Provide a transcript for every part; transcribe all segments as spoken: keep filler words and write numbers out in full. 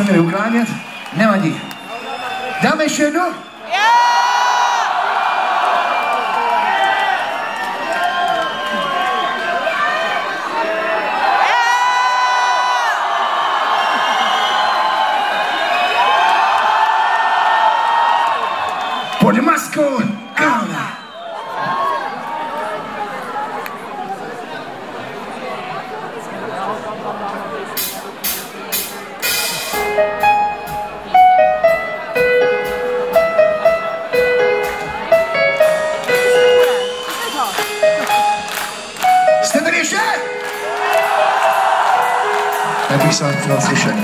Měli uklánět? Nevadí. Dáme ještě jednu? Pod maskou Kána. Jste tady ještě? Já bych se chtěl slyšet.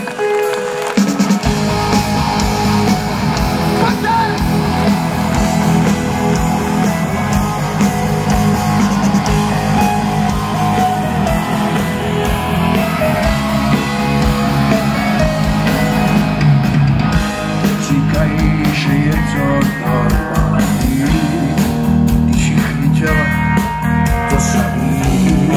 Že je to normální, když jich viděl to samý.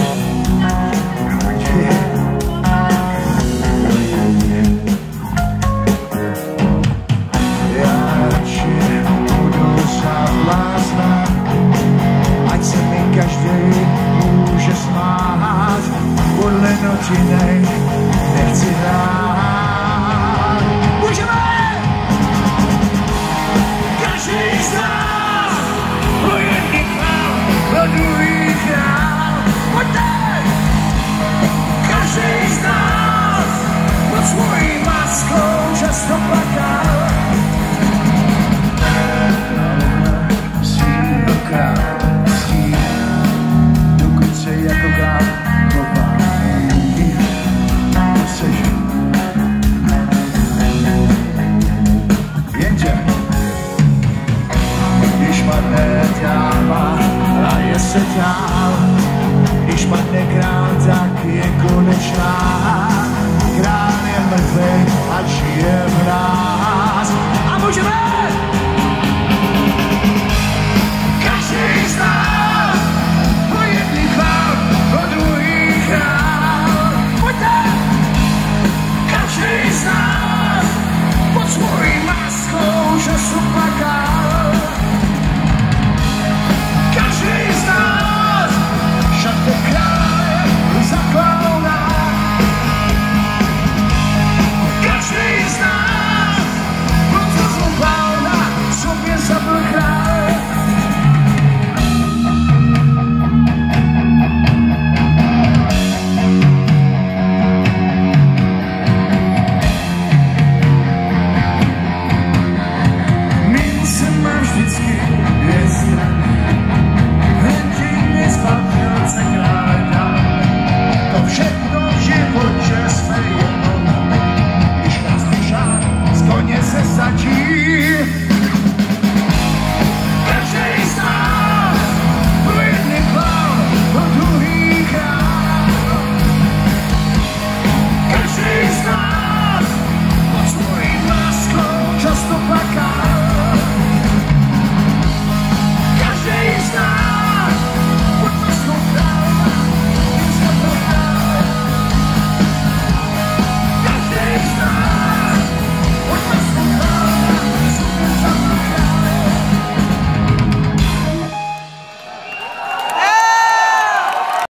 Já radši budu za blázna, ať se mi každý může smát, podle notinej nechci hrát. Můžeme! Každý z nás po jedných dál, po druhých dál, pojďte! Každý z nás pod svojí maskou často plakal. Svýho království, dokud se jako král chová. To seš jenže když padne ďába, hraje se dál. Když padne král, tak je konečná. Král je mrtvý a žije